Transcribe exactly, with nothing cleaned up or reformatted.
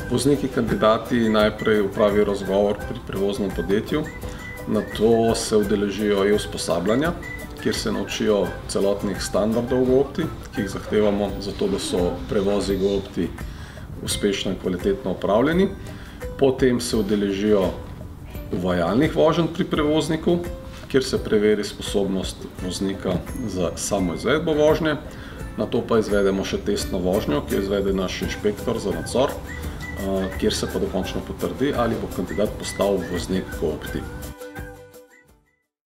Vozniki kandidati najprej opravijo razgovor pri prevoznem podjetju, nato se udeležijo e-usposabljanja, kjer se naučijo celotnih standardov GoOpti, ki jih zahtevamo zato, da so prevozi GoOpti uspešno in kvalitetno opravljeni. Potem se udeležijo uvajalnih voženj pri prevozniku, kjer se preveri sposobnost voznika za samo izvedbo vožnje. Nato pa izvedemo še testno vožnjo, ki jo izvede naš inšpektor za nadzor, kjer se pa dokončno potrdi, ali bo kandidat postal voznik GoOpti.